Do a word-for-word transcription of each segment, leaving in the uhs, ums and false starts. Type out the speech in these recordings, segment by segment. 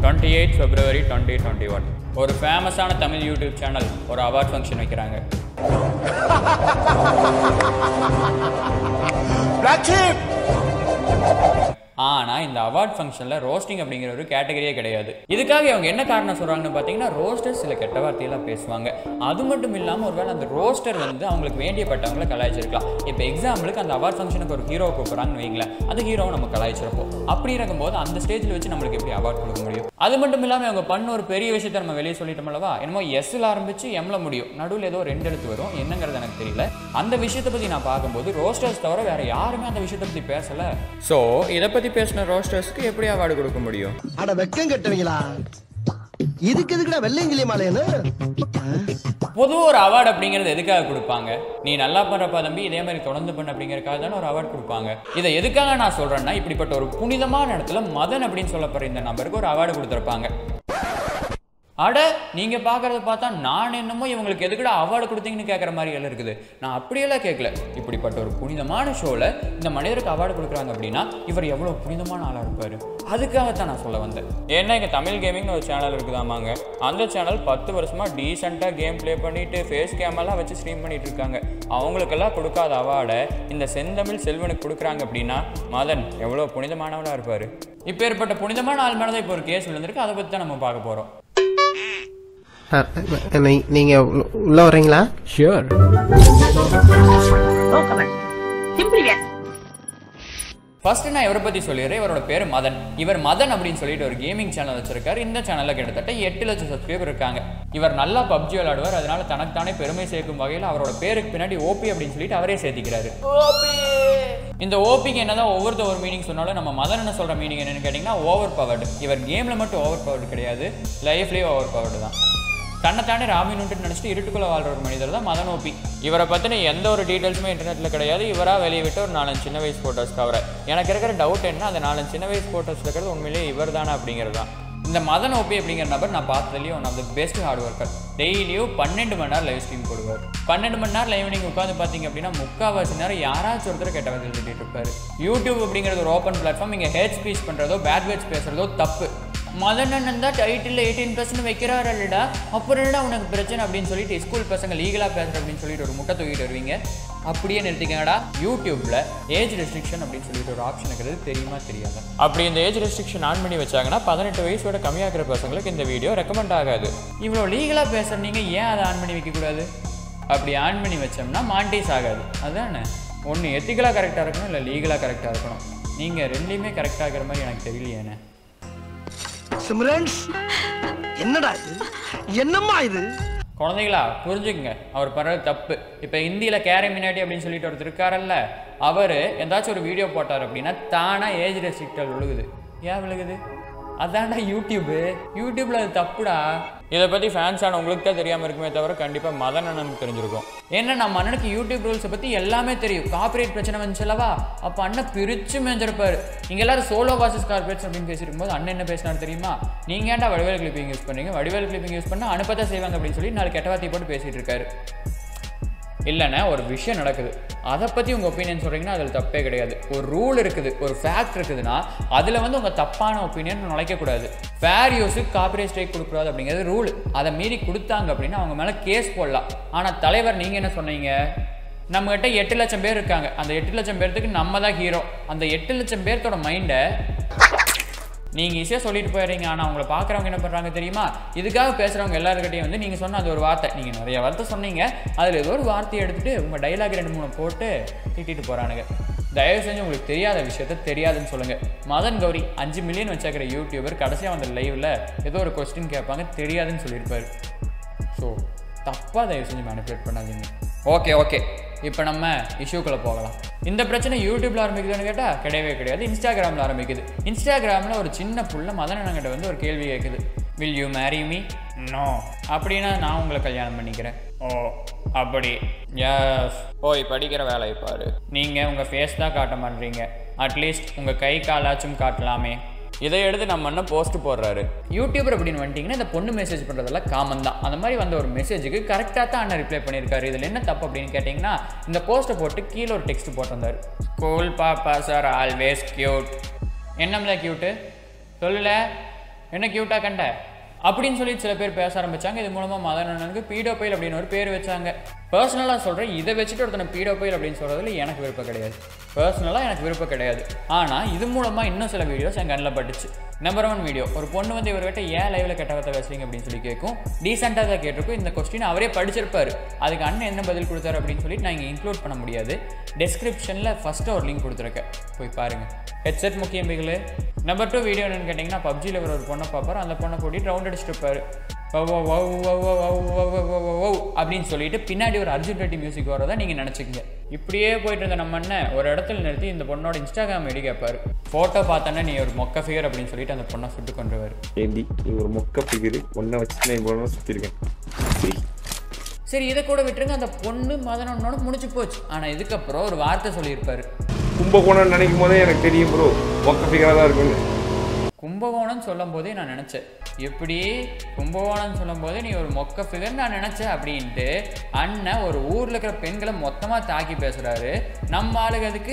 Twenty eight February twenty twenty one ஒரு ஃபேமஸான Tamil YouTube channel ஒரு அவார்ட் ஃபங்க்ஷன் வைக்கிறாங்க. ஆனால் இந்த அவார்ட் ஃபங்க்ஷனில் ரோஸ்டிங் அப்படிங்கிற ஒரு கேட்டகரியே கிடையாது. இதுக்காக அவங்க என்ன காரணம் சொல்கிறாங்கன்னு பார்த்தீங்கன்னா, ரோஸ்டர் சில கெட்ட வார்த்தையெல்லாம் பேசுவாங்க. அது மட்டும் இல்லாமல் ஒருவேளை அந்த ரோஸ்டர் வந்து அவங்களுக்கு வேண்டியப்பட்டவங்களை கலாய்ச்சிருக்கலாம். இப்போ எக்ஸாம்பிளுக்கு அந்த அவார்ட் ஃபங்க்ஷனுக்கு ஒரு ஹீரோ கூப்பிட்றாங்கன்னு வைங்களேன், அந்த ஹீரோவை நம்ம கலாய்ச்சிருப்போம். அப்படி இருக்கும்போது அந்த ஸ்டேஜில் வச்சு நம்மளுக்கு எப்படி அவார்ட் கொடுக்க முடியும்? அது மட்டும் இல்லாமல் அவங்க பண்ண ஒரு பெரிய விஷயத்தை நம்ம வெளியே சொல்லிட்டோம்லவா, என்னமோ எஸ்ல ஆரம்பிச்சு எம்ல முடியும், நடுவில் ஏதோ ரெண்டு எழுத்து வரும், என்னங்கிறது எனக்கு தெரியல. அந்த விஷயத்தை பற்றி நான் பார்க்கும்போது ரோஸ்டர்ஸ் தவிர வேற யாருமே அந்த விஷயத்தை பற்றி பேசலை. ஸோ இதை பற்றி பேசின ரோஸ்டர்ஸ்க்கு எப்படி அவார்டு கொடுக்க முடியும்? அட வெக்கம் கட்டுவீங்களா? இதுக்கு எதுக்குடா வெள்ளையங்கிலிய மாலையன்னு? பொதுவா ஒரு அவார்டு அப்படிங்கிறது எதுக்காக கொடுப்பாங்க? நீ நல்லா பண்றப்பா தம்பி, இதே மாதிரி தொடர்ந்து பண்ண அப்படிங்கறதுக்காக தானே ஒரு அவார்டு கொடுப்பாங்க. இதை எதுக்காக நான் சொல்றேன்னா, இப்படிப்பட்ட ஒரு புனிதமான இடத்துல மதன் அப்படின்னு சொல்லப்படுற இந்த நபருக்கு ஒரு அவார்டு கொடுத்துருப்பாங்க. அட நீங்க பாக்குறத பார்த்தா நான் என்னமோ இவங்களுக்கு எதுக்குடா அவார்டு கொடுத்தீங்கன்னு கேட்குற மாதிரி எல்லாம் இருக்குது. நான் அப்படியெல்லாம் கேட்கல. இப்படிப்பட்ட ஒரு புனிதமான ஷோவில் இந்த மனிதருக்கு அவார்டு கொடுக்குறாங்க அப்படின்னா இவர் எவ்வளோ புனிதமான ஆளாக இருப்பார். அதுக்காகத்தான் நான் சொல்ல வந்தேன். ஏன்னா இங்கே தமிழ் கேமிங்னு ஒரு சேனல் இருக்குதாமாங்க. அந்த சேனல் பத்து வருஷமாக டீசெண்டாக கேம் ப்ளே பண்ணிட்டு ஃபேஸ் கேமெல்லாம் வச்சு ஸ்ட்ரீம் பண்ணிட்டு இருக்காங்க. அவங்களுக்கெல்லாம் கொடுக்காத அவார்டை இந்த செந்தமிழ் செல்வனுக்கு கொடுக்குறாங்க அப்படின்னா மதன் எவ்வளோ புனிதமானவனாக இருப்பார். இப்போ ஏற்பட்ட புனிதமான ஆள் மேலே தான் இப்போ ஒரு கேஸ் விழுந்திருக்கு. அதை பற்றி தான் நம்ம பார்க்க போகிறோம். நீங்க உள்ள வரீங்களா? ஷூர். ஃபர்ஸ்ட் நான் இவரை பத்தி சொல்லிடுறேன். இவரோட பேர் மதன். இவர் மதன் அப்படின்னு சொல்லிட்டு ஒரு கேமிங் சேனல் வச்சிருக்காரு. இந்த சேனல்ல கிட்டத்தட்ட எட்டு லட்சம் சப்ஸ்கிரைபர் இருக்காங்க. இவர் நல்லா பப்ஜி விளையாடுவார். அதனால தனக்குத்தானே பெருமை சேர்க்கும் வகையில் அவரோட பேருக்கு பின்னாடி ஓபி அப்படின்னு சொல்லிட்டு அவரே சேர்த்திக்கிறாரு. இந்த ஓபிக்கு என்னதான் ஒவ்வொருத்த ஒரு மீனிங் சொன்னாலும் நம்ம மதன் என்ன சொல்ற மீனிங் என்னன்னு கேட்டீங்கன்னா ஓவர் பவர்டு. இவர் கேம்ல மட்டும் ஓவர் பவர்டு கிடையாது, லைஃப்லயே ஓவர் பவர்டு தான். தன்னைத்தானே ராமினுட்டு நினச்சிட்டு இருட்டுக்குள்ளே வாழ்கிற ஒரு மனிதர் தான் madanOP. இவரை பற்றின எந்த ஒரு டீட்டெயில்ஸுமே இன்டர்நெட்டில் கிடையாது. இவராக வெளியே விட்டு ஒரு நாலஞ்சு சின்ன வயசு ஃபோட்டோஸ் கவரை. எனக்கு இருக்கிற டவுட் என்ன, அந்த நாலஞ்சு சின்ன வயசு ஃபோட்டோஸ் இருக்கிறது உண்மையிலேயே இவர் தானே அப்படிங்கிறது தான். இந்த madanOP அப்படிங்கிற நபர் நான் பார்த்ததுலேயே one of the best hard worker. டெய்லியும் பன்னெண்டு மணி நேரம் லைவ் ஸ்ட்ரீம் போடுவார். பன்னெண்டு மணி நேரம் லைவ் நீங்கள் உட்காந்து பார்த்தீங்க அப்படின்னா முக்கால்வாசி நேரம் யாராச்சும் ஒருத்தர் கெட்ட வகையில் திட்டிட்டு இருப்பார். யூடியூப் அப்படிங்கிறது ஒரு ஓப்பன் பிளாட்ஃபார்ம். இங்கே ஹேட் ஸ்பீச் பண்ணுறதோ பேட் வேர்ட்ஸ் பேசுகிறதோ தப்பு. மதன் தான் டைட்டில் எயிட்டீன் பர்சன்ட் வைக்கிறாரு இல்லடா, அப்புறம் என்னடா உனக்கு பிரச்சனை அப்படின்னு சொல்லிட்டு ஸ்கூல் பசங்க லீகலாக பேசுகிற அப்படின்னு சொல்லிட்டு ஒரு முட்டை தூக்கிட்டு வருவீங்க. அப்படியே நிறுத்திக்கங்கடா. யூடியூப்ல ஏஜ் ரெஸ்ட்ரிக்ஷன் அப்படின்னு சொல்லிட்டு ஒரு ஆப்ஷன் இருக்கிறது தெரியுமா தெரியாது. அப்படி இந்த ஏஜ் ரெஸ்ட்ரிக்ஷன் ஆன் பண்ணி வச்சாங்கன்னா பதினெட்டு வயசோட கம்மியாகிற பசங்களுக்கு இந்த வீடியோ ரெக்கமெண்ட் ஆகாது. இவ்வளோ லீகலாக பேசுகிற நீங்கள் ஏன் அதை ஆன் பண்ணி வைக்கக்கூடாது? அப்படி ஆன் பண்ணி வச்சோம்னா மாண்டேஸ் ஆகாது. அதுதானே ஒன்று எத்திக்கலாக கரெக்டாக இருக்கணும், இல்லை லீகலாக கரெக்டாக இருக்கணும். நீங்கள் ரெண்டுலேயுமே கரெக்டாக இருக்கிற மாதிரி எனக்கு தெரியலையேண்ணே. என்னடா இது, என்னம்மா இது? குழந்தைகளா புரிஞ்சுக்குங்க, அவர் பண்றது தப்பு. இப்போ இந்தியில் கேரி மினாட்டி அப்படின்னு சொல்லிட்டு ஒருத்தர் இருக்காரல்ல, அவர் ஏதாச்சும் ஒரு வீடியோ போட்டார் அப்படின்னா தானா ஏஜ் ரெஸ்ட்ரிக்டர் விழுகுது. ஏன் விழுகுது? அதான்டா யூடியூபு. யூடியூப்ல அது தப்புடா. இதை பற்றி ஃபேன்ஸ் ஆன உங்களுக்கு தான் தெரியாமல் இருக்குமே தவிர கண்டிப்பாக மதன் அண்ணனுக்கு தெரிஞ்சிருக்கும். ஏன்னா நம்ம அண்ணனுக்கு யூடியூப் ரூல்ஸை பற்றி எல்லாமே தெரியும். கார்பரேட் பிரச்சனை வந்துச்சல்லவா, அப்போ அண்ணன் பிரித்து மேஞ்சிருப்பார். இங்கே எல்லாரும் சோலோ வாசஸ் கார்பரேட்ஸ் அப்படின்னு பேசியிருக்கும் போது அண்ணன் என்ன பேசினார் தெரியுமா? நீங்கள் ஏன்டா வடிவேல் கிளிப்பிங் யூஸ் பண்ணுறீங்க, வடிவேல் கிளிப்பிங் யூஸ் பண்ணால் அனுப்பத்தான் செய்வாங்க அப்படின்னு சொல்லி நாலு கெட்ட வார்த்தை போட்டு பேசிகிட்டு இருக்காரு. இல்லைன்னா ஒரு விஷயம் நடக்குது, அதை பற்றி உங்கள் ஒப்பீனியன் சொல்கிறீங்கன்னா அதில் தப்பே கிடையாது. ஒரு ரூல் இருக்குது, ஒரு ஃபேக்ட் இருக்குதுன்னா அதில் வந்து உங்கள் தப்பான ஒப்பீனியன் நுழைக்கக்கூடாது. ஃபேர் யூஸுக்கு காப்பிரைட் ஸ்ட்ரைக் கொடுக்கூடாது அப்படிங்கிறது ரூல். அதை மீறி கொடுத்தாங்க அப்படின்னா அவங்க மேலே கேஸ் போடலாம். ஆனால் தலைவர் நீங்கள் என்ன சொன்னீங்க? நம்மகிட்ட எட்டு லட்சம் பேர் இருக்காங்க. அந்த எட்டு லட்சம் பேர்த்துக்கு நம்ம தான் ஹீரோ. அந்த எட்டு லட்சம் பேர்த்தோட மைண்டை நீங்கள் ஈஸியாக சொல்லிட்டு போயிடுறீங்க. ஆனால் அவங்கள பார்க்குறவங்க என்ன பண்ணுறாங்க தெரியுமா? இதுக்காக பேசுகிறவங்க எல்லாருக்கிட்டையும் வந்து நீங்கள் சொன்ன அது ஒரு வார்த்தை, நீங்கள் நிறைய வார்த்தை சொன்னீங்க, அதில் ஏதோ ஒரு வார்த்தையை எடுத்துகிட்டு உங்கள் டைலாக் ரெண்டு மூணு போட்டு திட்டிட்டு போகிறானுங்க. தயவு செஞ்சு உங்களுக்கு தெரியாத விஷயத்த தெரியாதுன்னு சொல்லுங்கள். மதன் கௌரி அஞ்சு மில்லியன் வச்சுக்கிற யூடியூபர் கடைசியாக வந்த லைவில் ஏதோ ஒரு கொஸ்டின் கேட்பாங்க, தெரியாதுன்னு சொல்லியிருப்பார். ஸோ தப்பாக தயவு செஞ்சு மேனிபுலேட் பண்ணாதீங்க. ஓகே ஓகே இப்போ நம்ம இஷ்யூக்குள்ளே போகலாம். இந்த பிரச்சனை யூடியூப்பில் ஆரம்பிக்குதுன்னு கேட்டால் கிடையவே கிடையாது, இன்ஸ்டாகிராமில் ஆரம்பிக்குது. இன்ஸ்டாகிராமில் ஒரு சின்ன புள்ள மதன் அண்ணன்கிட்ட வந்து ஒரு கேள்வி கேட்குது, will you marry me? No. அப்படின்னா நான் உங்களை கல்யாணம் பண்ணிக்கிறேன். ஓ அப்படி? எஸ். போய் படிக்கிற வேலை பாரு. நீங்கள் உங்கள் ஃபேஸ் தான் காட்ட மாட்டீங்க, அட்லீஸ்ட் உங்கள் கை காலாச்சும் காட்டலாமே. இதை எடுத்து நம்ம என்ன போஸ்ட் போடுறாரு. யூடியூபர் அப்படின்னு வந்துட்டிங்கன்னா இந்த பொண்ணு மெசேஜ் பண்ணுறதெல்லாம் காமன் தான். அந்த மாதிரி வந்த ஒரு மெசேஜுக்கு கரெக்டாக தான் அண்ணன் ரிப்ளை பண்ணியிருக்காரு. இதில் என்ன தப்பு அப்படின்னு கேட்டிங்கன்னா, இந்த போஸ்ட்டை போட்டு கீழே ஒரு டெக்ஸ்ட் போட்டிருந்தார், கூல் பாப்பா சார் ஆல்வேஸ் க்யூட். என்னம்ல க்யூட்டு சொல்லல? என்ன க்யூட்டாக கண்ட அப்படின்னு சொல்லி சில பேர் பேச ஆரம்பித்தாங்க. இது மூலமாக மதன் அண்ணனுக்கு பீடோபைல் அப்படின்னு ஒரு பேர் வச்சாங்க. பர்சனலாக சொல்கிறேன், இதை வச்சுட்டு ஒருத்தனை பீடோபைல் அப்படின்னு சொல்கிறதுல எனக்கு விருப்பம் கிடையாது. பர்சனலாக எனக்கு விருப்பம் கிடையாது. ஆனால் இது மூலமாக இன்னும் சில வீடியோஸ் என் கண்ணில் பட்டுச்சு. நம்பர் ஒன் வீடியோ, ஒரு பொண்ணு வந்து இவர்கிட்ட ஏன் லைவில் கெட்ட வார்த்தை பேசுறீங்க அப்படின்னு சொல்லி கேட்கும். டீசெண்டாக தான் கேட்டிருக்கும். இந்த கொஸ்டின் அவரே படிச்சிருப்பார். அதுக்கு அண்ணன் என்ன பதில் கொடுத்தாரு அப்படின்னு சொல்லிட்டு நான் இங்கே இன்க்ளூட் பண்ண முடியாது. டெஸ்கிரிப்ஷனில் ஃபஸ்ட்டு ஒரு லிங்க் கொடுத்துருக்கேன், போய் பாருங்கள். ஹெட்செட் முக்கியம் பிகளு. நம்பர் டூ வீடியோ என்னென்னு கேட்டிங்கன்னா, பப்ஜியில் ஒரு பொண்ணை பார்ப்பார். அந்த பொண்ணை கூட்டிகிட்டு ரவுண்ட் அடிச்சுட்டு இருப்பார். அப்படின்னு சொல்லிட்டு பின்னாடி ஒரு அர்ஜுன் ரெட்டி மியூசிக் வரதை நீங்கள் நினச்சிக்கங்க. இப்படியே போயிட்டு இருந்த நம்ம அண்ணன் ஒரு இடத்துல நிறுத்தி இந்த பொண்ணோட இன்ஸ்டாகிராம் ஐடி கேட்பாரு. ஃபோட்டோ பார்த்தோன்னா நீ ஒரு மொக்க ஃபிகர் அப்படின்னு சொல்லிட்டு அந்த பொண்ணை சுட்டு கொண்டுருவார். ஏண்டி நீ ஒரு மொக்க ஃபிகர் ஒன்றை வச்சு நான் இவ்வளோ சுற்றிருக்கேன். சரி, இதை கூட விட்டுருங்க. அந்த பொண்ணு மதனோட முடிச்சு போச்சு. ஆனால் இதுக்கப்புறம் ஒரு வார்த்தை சொல்லியிருப்பாரு. கும்பகோணம் நினைக்கும் போதே எனக்கு தெரியும் ப்ரோ மொக்க ஃபிகராக தான் இருக்குன்னு. கும்பகோணம் சொல்லும் போதே நான் நினச்சேன், எப்படி கும்பகோணம் சொல்லும் போதே நீ ஒரு மொக்க ஃபிகர் நான் நினச்சேன் அப்படின்ட்டு அண்ணன் ஒரு ஊரில் இருக்கிற பெண்களை மொத்தமாக தாக்கி பேசுகிறாரு. நம்ம ஆளுக்கு அதுக்கு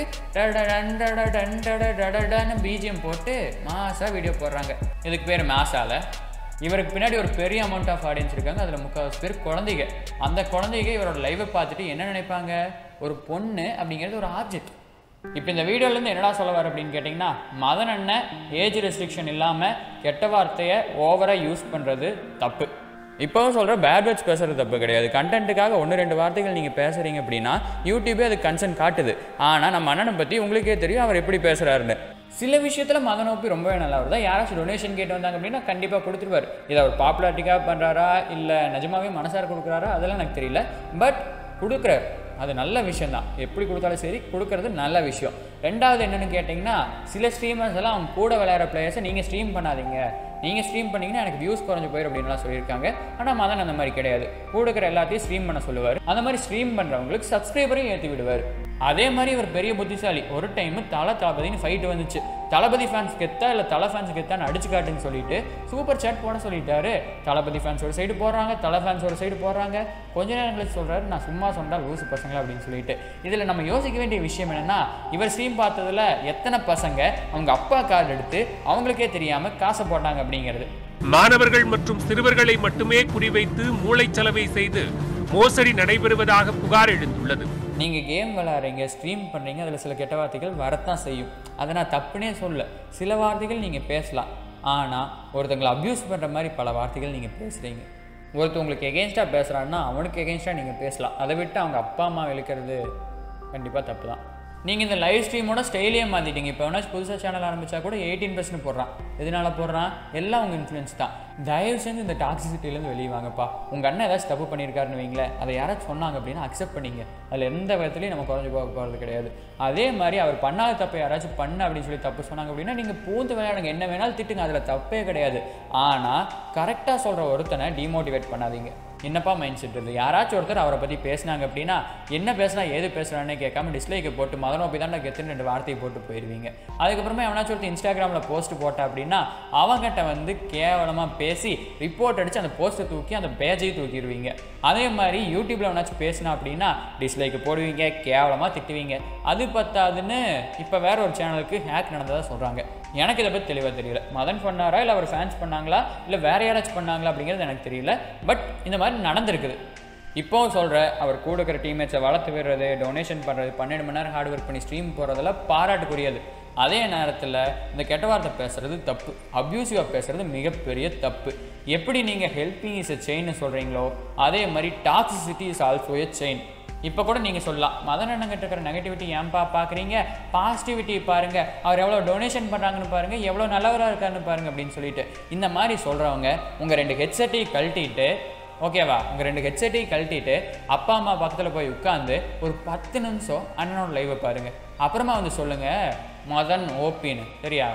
டன்னு பிஜிஎம் போட்டு மாசாக வீடியோ போடுறாங்க. இதுக்கு பேர் மாசால. இவருக்கு பின்னாடி ஒரு பெரிய அமௌண்ட் ஆஃப் ஆடியன்ஸ் இருக்காங்க. அதில் முக்கால்வாசி பேர் குழந்தைங்க. அந்த குழந்தைங்க இவரோட லைவை பார்த்துட்டு என்ன நினைப்பாங்க, ஒரு பொண்ணு அப்படிங்கிறது ஒரு ஆப்ஜெக்ட். இப்போ இந்த வீடியோலேருந்து என்னடா சொல்ல வர அப்படின்னு கேட்டிங்கன்னா, மதன் அண்ணன் ஏஜ் ரெஸ்ட்ரிக்ஷன் இல்லாமல் கெட்ட வார்த்தையை ஓவராக யூஸ் பண்ணுறது தப்பு. இப்போவும் சொல்கிற பேட் வேர்ட்ஸ் பேசுகிறது தப்பு கிடையாது. கண்டென்ட்டுக்காக ஒன்று ரெண்டு வார்த்தைகள் நீங்கள் பேசுகிறீங்க அப்படின்னா யூடியூபே அது கன்சர்ன் காட்டுது. ஆனால் நம்ம அண்ணனை பற்றி உங்களுக்கே தெரியும் அவர் எப்படி பேசுகிறாருன்னு. சில விஷயத்தில் மதனோப்பி ரொம்பவே நல்லா வருதா. யாராச்சும் டொனேஷன் கேட்டு வந்தாங்க அப்படின்னா கண்டிப்பாக கொடுத்துருவார். இதை அவர் பாப்புலாரிட்டிக்காக பண்ணுறாரா இல்லை நிஜமாகவே மனசார கொடுக்குறாரா அதெல்லாம் எனக்கு தெரியல. பட் கொடுக்குறாரு, அது நல்ல விஷயம் தான். எப்படி கொடுத்தாலும் சரி, கொடுக்கறது நல்ல விஷயம். ரெண்டாவது என்னென்னு கேட்டிங்கன்னா, சில ஸ்ட்ரீமர்ஸ் எல்லாம் அவங்க கூட விளையாடுற பிளேயர்ஸை நீங்கள் ஸ்ட்ரீம் பண்ணாதீங்க, நீங்கள் ஸ்ட்ரீம் பண்ணிங்கன்னா எனக்கு வியூஸ் குறைஞ்சி போயிடும் அப்படின்லாம் சொல்லியிருக்காங்க. ஆனால் மதன் அந்த மாதிரி கிடையாது. கொடுக்குற எல்லாத்தையும் ஸ்ட்ரீம் பண்ண சொல்லுவார். அந்த மாதிரி ஸ்ட்ரீம் பண்ணுறவங்களுக்கு சப்ஸ்கிரைபரையும் ஏற்றி விடுவார். அதே மாதிரி இவர் பெரிய புத்திசாலி. ஒரு டைமு தலை தளபதினு ஃபைட்டு வந்துச்சு. தளபதி ஃபேன்ஸ் கெத்தா இல்லை தலை ஃபேன்ஸ் கெத்தான்னு அடிச்சு காட்டுன்னு சொல்லிட்டு சூப்பர் சாட் போட சொல்லிட்டாரு. தளபதி ஃபேன்ஸ் ஒரு சைடு போடுறாங்க, தலை ஃபேன்ஸ் ஒரு சைடு போடுறாங்க. கொஞ்ச நேரம் கழிச்சு சொல்கிறாரு, நான் சும்மா சொன்னால் லூசு பசங்களா அப்படின்னு சொல்லிட்டு. இதில் நம்ம யோசிக்க வேண்டிய விஷயம் என்னென்னா, இவர் ஸ்ட்ரீம் பார்த்ததில் எத்தனை பசங்க அவங்க அப்பா கார்டு எடுத்து அவங்களுக்கே தெரியாமல் காசை போட்டாங்க அப்படிங்கிறது. மாணவர்கள் மற்றும் சிறுவர்களை மட்டுமே குறிவைத்து மூளைச்சலவை செய்து மோசடி நடைபெறுவதாக புகார் எழுந்துள்ளது. நீங்கள் கேம் விளையாடுறீங்க, ஸ்ட்ரீம் பண்ணுறீங்க, அதில் சில கெட்ட வார்த்தைகள் வரத்தான் செய்யும். அதை நான் தப்புனே சொல்ல. சில வார்த்தைகள் நீங்கள் பேசலாம். ஆனால் ஒருத்தங்களை அப்யூஸ் பண்ணுற மாதிரி பல வார்த்தைகள் நீங்கள் பேசுகிறீங்க. ஒருத்தர் உங்களுக்கு எகெயின்ஸ்டாக பேசுகிறான்னா அவனுக்கு எகெயின்ஸ்டாக நீங்கள் பேசலாம். அதை விட்டு அவங்க அப்பா அம்மா இழுக்கிறது கண்டிப்பாக தப்பு தான். நீங்கள் இந்த லைவ் ஸ்ட்ரீமோட ஸ்டைலே மாற்றிட்டீங்க. இப்போ வேணாச்சும் புதுசாக சேனல் ஆரம்பித்தா கூட எயிட்டீன் பர்சன்ட் போடுறான். எதனால போடுறான்? எல்லாம் உங்கள் இன்ஃப்ளூயன்ஸ் தான். தயவு செஞ்சு இந்த டாக்ஸிசிட்டிலேருந்து வெளியே வாங்கப்பா. உங்கள் அண்ணன் ஏதாச்சும் தப்பு பண்ணியிருக்காருன்னு வைங்களேன், அதை யாராச்சும் சொன்னாங்க அப்படின்னா அக்செப்ட் பண்ணிங்க. அதில் எந்த விதத்துலையும் நம்ம குறைஞ்சி போக போகிறது கிடையாது. அதே மாதிரி அவர் பண்ணாத தப்பை யாராச்சும் பண்ண அப்படின்னு சொல்லி தப்பு சொன்னாங்க அப்படின்னா நீங்கள் பூந்து விளையாடுங்க, என்ன வேணாலும் திட்டுங்க, அதில் தப்பே கிடையாது. ஆனால் கரெக்டாக சொல்கிற ஒருத்தனை டிமோட்டிவேட் பண்ணாதீங்க. என்னப்பா மைண்ட் செட் இருக்குது? யாராச்சும் ஒருத்தர் அவரை பற்றி பேசினாங்க அப்படின்னா என்ன பேசுனா ஏது பேசுகிறான்னு கேட்காம டிஸ்லைக்கை போட்டு மதனோப்பி தான் கெத்துன்னு ரெண்டு வார்த்தையை போட்டு போயிடுவீங்க. அதுக்கப்புறமா எவனாச்சும் ஒருத்தர் இன்ஸ்டாகிராமில் போஸ்ட் போட்டா அப்படின்னா அவங்ககிட்ட வந்து கேவலமாக பேசி ரிப்போர்ட் அடித்து அந்த போஸ்ட்டை தூக்கி அந்த பேஜையும் தூக்கிடுவீங்க. அதே மாதிரி யூடியூப்பில் எவனாச்சும் பேசினா அப்படின்னா டிஸ்லைக்கு போடுவீங்க, கேவலமாக திட்டுவீங்க. அது பத்தாதுன்னு இப்போ வேற ஒரு சேனலுக்கு ஹேக் நடந்ததாக சொல்கிறாங்க. எனக்கு இதை பற்றி தெளிவாக தெரியல. மதன் பண்ணாரா இல்லை அவர் ஃபேன்ஸ் பண்ணாங்களா இல்லை வேற யாராச்சும் பண்ணாங்களா அப்படிங்கிறது எனக்கு தெரியல. பட் இந்த மாதிரி நடந்திருக்குது. இப்போவும் சொல்கிற அவர் கூட இருக்கிற டீம்மேட்ஸை வளர்த்து விடுறது, டொனேஷன் பண்ணுறது, பன்னெண்டு மணி நேரம் ஹார்ட் ஒர்க் பண்ணி ஸ்ட்ரீம் போகிறதெல்லாம் பாராட்டுக்குரியது. அதே நேரத்தில் இந்த கெட்ட வார்த்தை பேசுகிறது தப்பு, அப்யூசிவாக பேசுகிறது மிகப்பெரிய தப்பு. எப்படி நீங்கள் ஹெல்பிங் இஸ் எ செயின்னு சொல்கிறீங்களோ அதே மாதிரி toxicity is also a chain. இப்போ கூட நீங்கள் சொல்லலாம், மதன் அண்ணங்கிட்ட இருக்கிற நெகட்டிவிட்டி ஏன்பா பார்க்குறீங்க, பாசிட்டிவிட்டி பாருங்கள், அவர் எவ்வளோ டொனேஷன் பண்ணுறாங்கன்னு பாருங்கள், எவ்வளோ நல்லவராக இருக்காருன்னு பாருங்கள் அப்படின்னு சொல்லிட்டு இந்த மாதிரி சொல்கிறவங்க உங்கள் ரெண்டு ஹெட்செட்டையும் கழட்டிட்டு, ஓகேவா, உங்கள் ரெண்டு ஹெட்செட்டையும் கழட்டிட்டு அப்பா அம்மா பக்கத்தில் போய் உட்காந்து ஒரு பத்து நிமிஷம் அண்ணனோட லைவை பாருங்கள். அப்புறமா வந்து சொல்லுங்கள் மதன் ஓபின்னு. சரியா?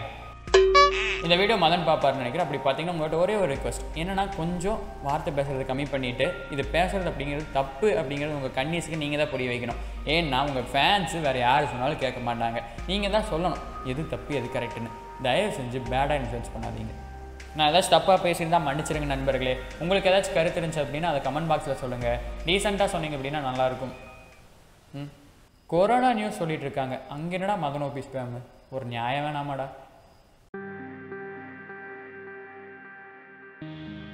இந்த வீடியோ மதன் பார்ப்பாருன்னு நினைக்கிறேன். அப்படி பார்த்தீங்கன்னா உங்கள்கிட்ட ஒரே ஒரு ரிக்வஸ்ட் என்னென்னா, கொஞ்சம் வார்த்தை பேசுகிறது கம்மி பண்ணிவிட்டு இது பேசுகிறது அப்படிங்கிறது தப்பு அப்படிங்கிறது உங்கள் கன்னிஸுக்கு நீங்கள் தான் புரிய வைக்கணும். ஏன்னா உங்கள் ஃபேன்ஸு வேறு யார் சொன்னாலும் கேட்க மாட்டாங்க. நீங்கள் தான் சொல்லணும் எது தப்பு எது கரெக்டுன்னு. தயவு செஞ்சு பேடாக இன்ஃப்ளூயன்ஸ் பண்ணாதீங்க. நான் ஏதாச்சும் தப்பாக பேசியிருந்தால் மன்னிச்சிருங்க நண்பர்களே. உங்களுக்கு ஏதாச்சும் கருத்து இருந்துச்சு அப்படின்னா அதை கமெண்ட் பாக்ஸில் சொல்லுங்கள். டீசெண்டாக சொன்னீங்க அப்படின்னா நல்லாயிருக்கும். ம் கொரோனா நியூஸ் சொல்லிட்டு இருக்காங்க, அங்கே என்னடா மதனோபி ஸ்பேம்? ஒரு நியாயம் வேணாமாடா? பண்ணுங்கள்.